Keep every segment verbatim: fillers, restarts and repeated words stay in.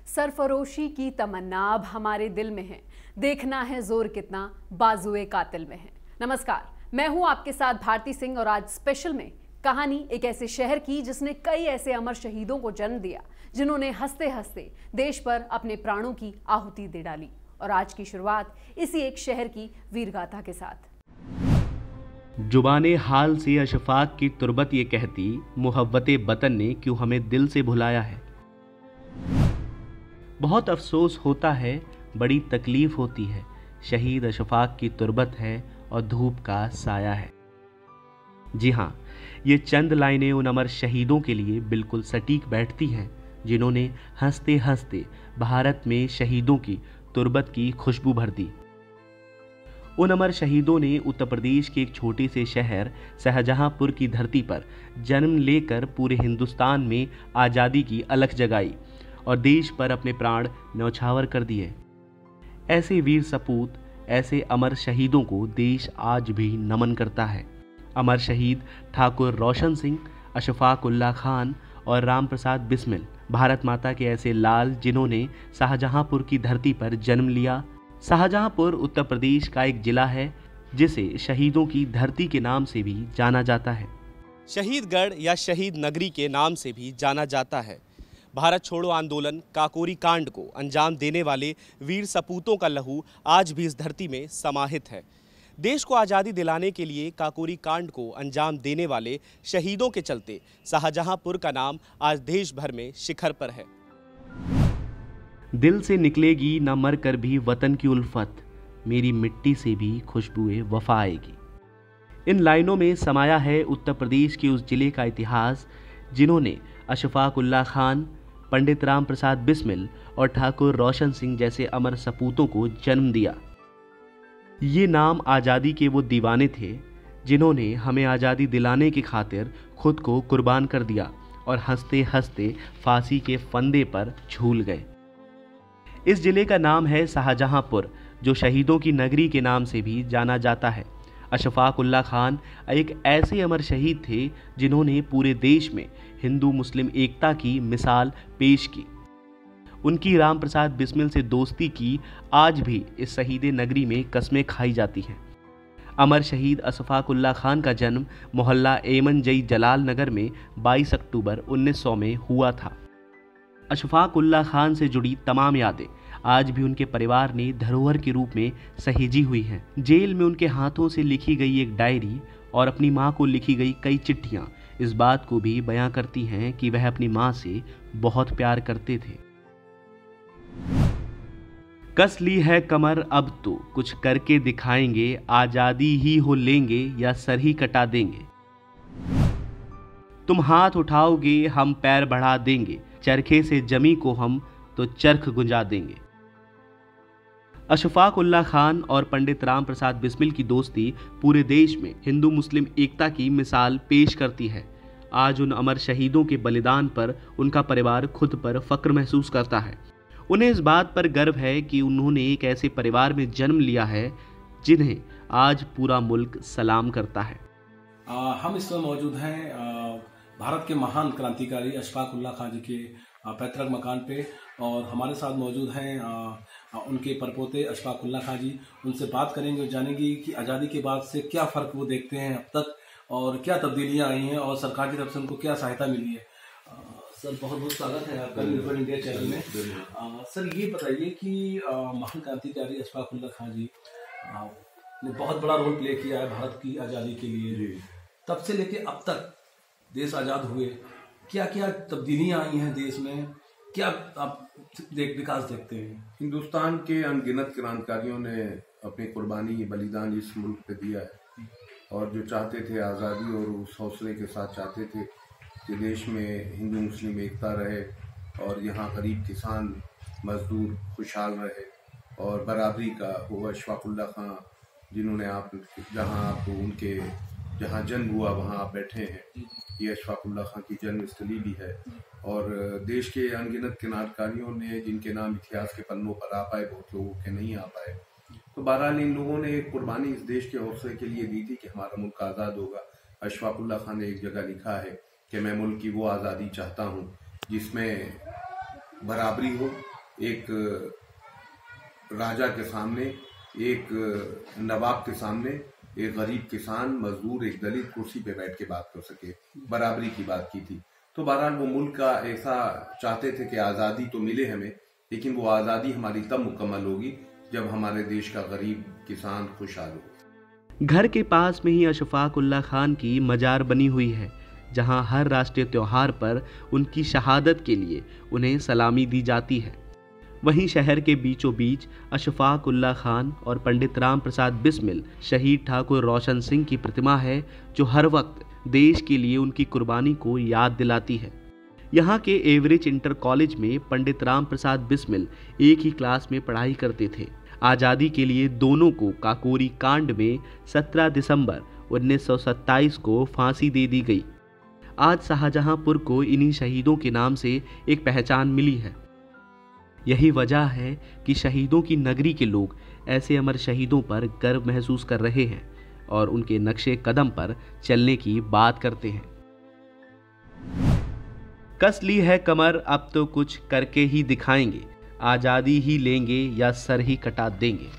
सरफरोशी की तमन्ना अब हमारे दिल में है, देखना है जोर कितना बाजुए कातिल में है। नमस्कार, मैं हूं आपके साथ भारती सिंह और आज स्पेशल में कहानी एक ऐसे शहर की जिसने कई ऐसे अमर शहीदों को जन्म दिया, जिन्होंने हंसते हंसते देश पर अपने प्राणों की आहुति दे डाली। और आज की शुरुआत इसी एक शहर की वीरगाथा के साथ। जुबाने हाल से अशफाक की तुरबत ये कहती, मुहब्बते वतन ने क्यों हमें दिल से भुलाया है। बहुत अफसोस होता है, बड़ी तकलीफ होती है, शहीद अशफाक की तुरबत है और धूप का साया है। जी हाँ, ये चंद लाइनें उन अमर शहीदों के लिए बिल्कुल सटीक बैठती हैं, जिन्होंने हंसते हंसते भारत में शहीदों की तुरबत की खुशबू भर दी। उन अमर शहीदों ने उत्तर प्रदेश के एक छोटे से शहर शाहजहांपुर की धरती पर जन्म लेकर पूरे हिंदुस्तान में आज़ादी की अलख जगाई और देश पर अपने प्राण न्यौछावर कर दिए। ऐसे वीर सपूत, ऐसे अमर शहीदों को देश आज भी नमन करता है। अमर शहीद ठाकुर रोशन सिंह, अशफाक उल्लाह खान और राम प्रसाद बिस्मिल भारत माता के ऐसे लाल जिन्होंने शाहजहांपुर की धरती पर जन्म लिया। शाहजहांपुर उत्तर प्रदेश का एक जिला है जिसे शहीदों की धरती के नाम से भी जाना जाता है। शहीदगढ़ या शहीद नगरी के नाम से भी जाना जाता है। भारत छोड़ो आंदोलन काकोरी कांड को अंजाम देने वाले वीर सपूतों का लहू आज भी इस धरती में समाहित है। देश को आज़ादी दिलाने के लिए काकोरी कांड को अंजाम देने वाले शहीदों के चलते शाहजहांपुर का नाम आज देश भर में शिखर पर है। दिल से निकलेगी न मर कर भी वतन की उल्फत, मेरी मिट्टी से भी खुशबुए वफा आएगी। इन लाइनों में समाया है उत्तर प्रदेश के उस जिले का इतिहास जिन्होंने अशफाक उल्लाह खान, पंडित राम प्रसाद बिस्मिल और ठाकुर रोशन सिंह जैसे अमर सपूतों को जन्म दिया। ये नाम आज़ादी के वो दीवाने थे जिन्होंने हमें आज़ादी दिलाने की खातिर खुद को कुर्बान कर दिया और हंसते हंसते फांसी के फंदे पर झूल गए। इस जिले का नाम है शाहजहांपुर, जो शहीदों की नगरी के नाम से भी जाना जाता है। अशफाक उल्लाह खान एक ऐसे अमर शहीद थे जिन्होंने पूरे देश में हिंदू मुस्लिम एकता की मिसाल पेश की। उनकी राम प्रसाद बिस्मिल से दोस्ती की आज भी इस शहीद नगरी में कस्में खाई जाती हैं। अमर शहीद अशफाक उल्लाह खान का जन्म मोहल्ला एमन जई जलाल नगर में बाईस अक्टूबर उन्नीस सौ में हुआ था। अशफाक उल्लाह खान से जुड़ी तमाम यादें आज भी उनके परिवार ने धरोहर के रूप में सहेजी हुई हैं। जेल में उनके हाथों से लिखी गई एक डायरी और अपनी मां को लिखी गई कई चिट्ठियां इस बात को भी बयां करती हैं कि वह अपनी मां से बहुत प्यार करते थे। कस ली है कमर अब तो कुछ करके दिखाएंगे, आजादी ही हो लेंगे या सर ही कटा देंगे। तुम हाथ उठाओगे हम पैर बढ़ा देंगे, चरखे से जमी को हम तो चरख गुंजा देंगे। अशफाक उल्लाह खान और पंडित राम प्रसाद बिस्मिल की दोस्ती पूरे देश में हिंदू मुस्लिम एकता की मिसाल पेश करती है। आज उन अमर शहीदों के बलिदान पर उनका परिवार खुद पर फक्र महसूस करता है। उन्हें इस बात पर गर्व है कि उन्होंने एक ऐसे परिवार में जन्म लिया है जिन्हें आज पूरा मुल्क सलाम करता है। आ, हम इस समय मौजूद हैं आ, भारत के महान क्रांतिकारी अशफाक उल्लाह खान जी के पैतृक मकान पे और हमारे साथ मौजूद हैं आ, आ, उनके परपोते अशफाक उल्लाह खान जी। उनसे बात करेंगे और जानेंगे कि आज़ादी के बाद से क्या फ़र्क वो देखते हैं अब तक और क्या तब्दीलियां आई हैं और सरकार की तरफ से उनको क्या सहायता मिली है। आ, सर, बहुत बहुत स्वागत है आपका निर्भर इंडिया चैनल में। आ, सर, ये बताइए कि महान क्रांतिकारी अशफाक उल्लाह खान जी आ, ने बहुत बड़ा रोल प्ले किया है भारत की आज़ादी के लिए। तब से लेके अब तक देश आज़ाद हुए क्या क्या तब्दीलियां आई हैं देश में, क्या आप देख विकास देखते हैं? हिंदुस्तान के अनगिनत क्रांतिकारियों ने अपनी कुर्बानी बलिदान इस मुल्क पे दिया है और जो चाहते थे आज़ादी और उस हौसले के साथ चाहते थे कि देश में हिंदू मुस्लिम एकता रहे और यहाँ गरीब किसान मजदूर खुशहाल रहे और बराबरी का वो अशफाक उल्लाह खान जिन्होंने आप जहाँ आप उनके जहाँ जन्म हुआ वहाँ आप बैठे हैं, ये अशफाक उल्लाह खान की जन्म स्थली भी है और देश के अनगिनत क्रांतिकारियों ने जिनके नाम इतिहास के पन्नों पर आ पाए, बहुत लोगों के नहीं आ पाए। तो बहरहाल इन लोगों ने एक कुर्बानी इस देश के हौसले के लिए दी थी कि हमारा मुल्क आज़ाद होगा। अशफाक उल्लाह खान ने एक जगह लिखा है कि मैं मुल्क की वो आज़ादी चाहता हूँ जिसमें बराबरी हो, एक राजा के सामने, एक नवाब के सामने एक गरीब किसान, मजदूर, एक दलित कुर्सी पे बैठ के बात कर सके, बराबरी की बात की थी। तो बहरहाल वो मुल्क का ऐसा चाहते थे कि आज़ादी तो मिले हमें, लेकिन वो आज़ादी हमारी तब मुकम्मल होगी जब हमारे देश का गरीब किसान खुशहाल हो। घर के पास में ही अशफाक उल्लाह खान की मजार बनी हुई है, जहां हर राष्ट्रीय त्योहार पर उनकी शहादत के लिए उन्हें सलामी दी जाती है। वहीं शहर के बीचों बीच अशफाक उल्लाह खान और पंडित राम प्रसाद बिस्मिल, शहीद ठाकुर रोशन सिंह की प्रतिमा है, जो हर वक्त देश के लिए उनकी कुर्बानी को याद दिलाती है। यहाँ के एवरेज इंटर कॉलेज में पंडित राम प्रसाद बिस्मिल एक ही क्लास में पढ़ाई करते थे। आज़ादी के लिए दोनों को काकोरी कांड में सत्रह दिसंबर उन्नीस सौ सत्ताईस को फांसी दे दी गई। आज शाहजहांपुर को इन्हीं शहीदों के नाम से एक पहचान मिली है। यही वजह है कि शहीदों की नगरी के लोग ऐसे अमर शहीदों पर गर्व महसूस कर रहे हैं और उनके नक्शे कदम पर चलने की बात करते हैं। कस ली है कमर, अब तो कुछ करके ही दिखाएंगे, आज़ादी ही लेंगे या सर ही कटा देंगे।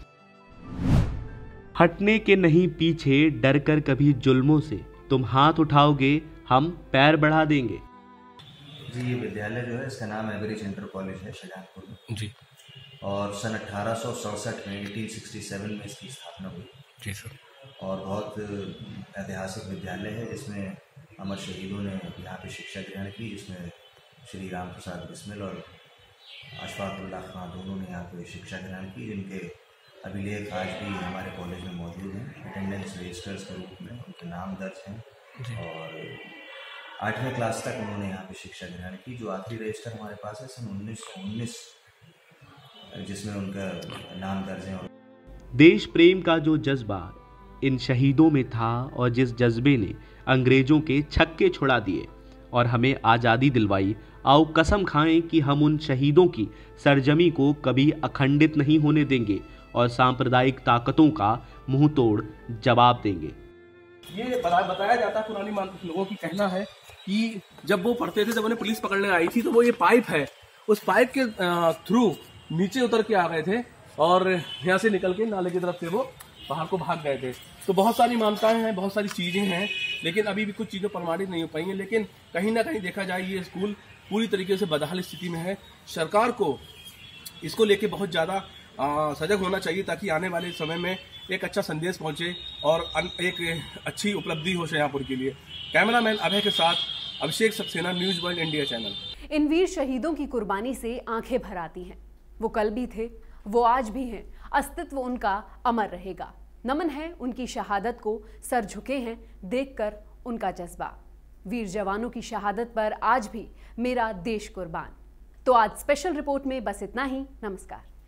हटने के नहीं पीछे, डर कर कभी जुल्मों से, तुम हाथ उठाओगे हम पैर बढ़ा देंगे। जी, ये विद्यालय जो है इसका नाम एवरेज इंटर कॉलेज है शाहजहांपुर में जी। और सन अठारह सौ सड़सठ में अठारह सौ सड़सठ में इसकी स्थापना हुई। जी सर। और बहुत ऐतिहासिक विद्यालय है, जिसमें अमर शहीदों ने यहाँ पे शिक्षा ग्रहण की, जिसमें श्री राम प्रसाद बिस्मिल और अशफाक उल्लाह खान दोनों ने यहाँ पे शिक्षा ग्रहण की, जिनके अभिलेख आज भी हमारे कॉलेज में मौजूद हैं। अटेंडेंस रजिस्टर्स के रूप में उनके नाम दर्ज हैं और आठवीं क्लास तक उन्होंने यहाँ पे शिक्षा ग्रहण की। जो आखिरी रजिस्टर हमारे पास है सन उन्नीस सौ उन्नीस, जिसमें उनका नाम दर्ज है। देश प्रेम का जो जज्बा इन शहीदों में था और जिस जज्बे ने अंग्रेजों के छक्के छुड़ा दिए और हमें आज़ादी दिलवाई, आओ कसम खाएं कि हम उन शहीदों की सरजमी को कभी अखंडित नहीं होने देंगे और सांप्रदायिक ताकतों का मुंह तोड़ जवाब देंगे। ये बताया जाता है, पुरानी मान लोगों की कहना है कि जब वो पढ़ते थे, जब उन्हें पुलिस पकड़ने आई थी, तो वो ये पाइप है, उस पाइप के थ्रू नीचे उतर के आ गए थे और यहाँ से निकल के नाले की तरफ से वो बाहर को भाग गए थे। तो बहुत सारी मान्यताएं हैं, बहुत सारी चीज़ें हैं, लेकिन अभी भी कुछ चीज़ें प्रमाणित नहीं हो पाई हैं। लेकिन कहीं ना कहीं देखा जाए, ये स्कूल पूरी तरीके से बदहाल स्थिति में है। सरकार को इसको लेके बहुत ज़्यादा सजग होना चाहिए, ताकि आने वाले समय में एक अच्छा संदेश पहुंचे और एक अच्छी उपलब्धि हो शाहजहांपुर के लिए। कैमरामैन अभय के साथ Abhishek Saxena, news world India channel. इन वीर शहीदों की कुर्बानी से आंखें भर आती हैं। वो कल भी थे, वो आज भी हैं, अस्तित्व उनका अमर रहेगा। नमन है उनकी शहादत को, सर झुके हैं देखकर उनका जज्बा। वीर जवानों की शहादत पर आज भी मेरा देश कुर्बान। तो आज स्पेशल रिपोर्ट में बस इतना ही। नमस्कार।